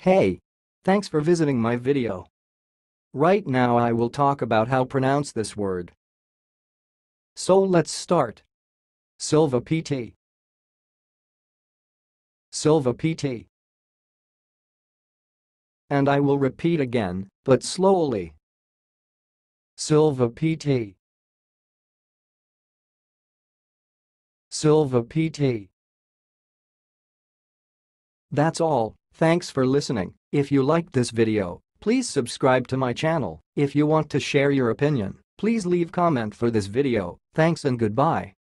Hey! Thanks for visiting my video. Right now I will talk about how pronounce this word. So let's start. Silva PT. Silva PT. And I will repeat again, but slowly. Silva PT. Silva PT. That's all, thanks for listening. If you liked this video, please subscribe to my channel. If you want to share your opinion, please leave comment for this video. Thanks and goodbye.